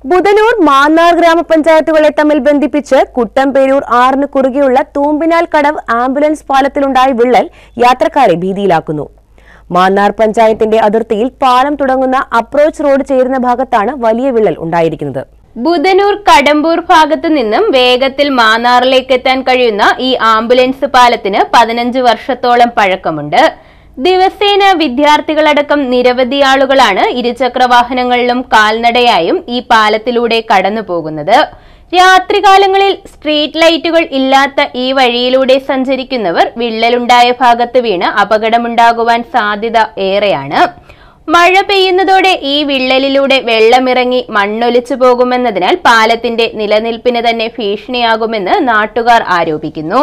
ബുധനൂർ മാന്നാർ ഗ്രാമപഞ്ചായത്തുകളെ തമ്മിൽ ബന്ധിപ്പിച്ച് കുട്ടമ്പേരൂർ ആറിന് കുറുകെയുള്ള തൂമ്പിനാൽ കടവ് ആംബുലൻസ് പാലത്തിലുണ്ടായ വിള്ളൽ യാത്രക്കാരെ ഭീതിയിലാക്കുന്നു. മാന്നാർ പഞ്ചായത്തിന്റെ അതിർത്തിയിൽ പാലം തുടങ്ങുന്ന അപ്രോച്ച് റോഡ് ചേരുന്ന ഭാഗത്താണ് വലിയ വിള്ളൽ ഉണ്ടായിരിക്കുന്നത്. ബുധനൂർ കടമ്പൂർ ഭാഗത്തു നിന്നും വേഗത്തിൽ മാന്നാറിലേക്ക് എത്താൻ കഴിയുന്ന ഈ ആംബുലൻസ് പാലത്തിന് 15 വർഷത്തോളം പഴക്കമുണ്ട്. ദിവസേന വിദ്യാർത്ഥികളടക്കം നിരവധി ആളുകളാണ് ഇരുചക്രവാഹനങ്ങളിലും കാൽനടയായും ഈ പാലത്തിലൂടെ കടന്നു പോകുന്നത്. രാത്രികാലങ്ങളിൽ സ്ട്രീറ്റ് ലൈറ്റുകൾ ഇല്ലാത്ത ഈ വഴിയിലൂടെ സഞ്ചരിക്കുന്നവർ വിള്ളലുണ്ടായ ഭാഗത്ത് വീണ് അപകടമുണ്ടാകുവാൻ സാധ്യത ഏറെയാണ്. മഴ പെയ്യുന്നതോടെ ഈ വിള്ളലിലൂടെ വെള്ളമിറങ്ങി മണ്ണൊലിച്ചു പോകുമെന്നതിനാൽ പാലത്തിന്റെ നിലനിൽപ്പിന് തന്നെ ഭീഷണിയാകുമെന്ന് നാട്ടുകാർ ആരോപിക്കുന്നു.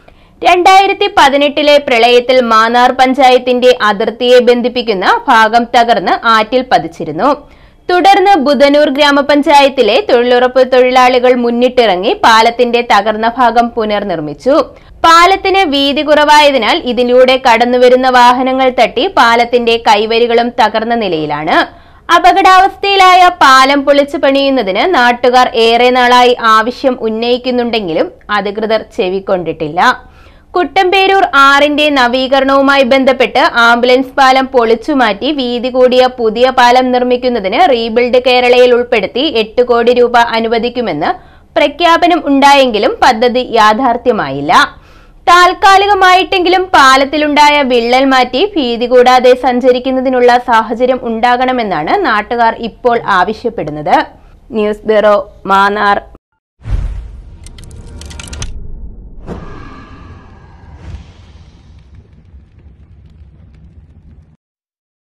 2018 പ്രളയത്തിൽ മാന്നാർ പഞ്ചായത്തിന്റെ അതിർത്തിയെ ബന്ധിപ്പിക്കുന്ന ഭാഗം തകർന്ന് ആറ്റിൽ പതിച്ചിരുന്നു. തുടർന്ന് ബുധനൂർ ഗ്രാമപഞ്ചായത്തിലെ തൊഴിലുറപ്പ് തൊഴിലാളികൾ മുന്നിട്ടിറങ്ങി പാലത്തിന്റെ തകർന്ന ഭാഗം പുനർനിർമ്മിച്ചു. പാലത്തിന് വീതി കുറവായതിനാൽ ഇതിലൂടെ കടന്നുവരുന്ന വാഹനങ്ങൾ തട്ടി പാലത്തിന്റെ കൈവരികളും തകർന്ന നിലയിലാണ്. അപകടാവസ്ഥയിലായ പാലം പൊളിച്ചു പണിയുന്നതിന് നാട്ടുകാർ ഏറെ നാളായി ആവശ്യം ഉന്നയിക്കുന്നുണ്ടെങ്കിലും അധികൃതർ ചെവിക്കൊണ്ടിട്ടില്ല. കുട്ടമ്പേരൂർ ആറിന്റെ നവീകരണവുമായി ബന്ധപ്പെട്ട് ആംബുലൻസ് പാലം പൊളിച്ചുമാറ്റി വീതി കൂടിയ പുതിയ പാലം നിർമ്മിക്കുന്നതിന് റീബിൽഡ് കേരളയിൽ ഉൾപ്പെടുത്തി 8 കോടി രൂപ അനുവദിക്കുമെന്ന് പ്രഖ്യാപനം ഉണ്ടായെങ്കിലും പദ്ധതി യാഥാർത്ഥ്യമായില്ല. താൽക്കാലികമായിട്ടെങ്കിലും പാലത്തിലുണ്ടായ വിള്ളൽ മാറ്റി ഭീതി കൂടാതെ സഞ്ചരിക്കുന്നതിനുള്ള സാഹചര്യം ഉണ്ടാകണമെന്നാണ് നാട്ടുകാർ ഇപ്പോൾ ആവശ്യപ്പെടുന്നത്. News bureau, Mannar.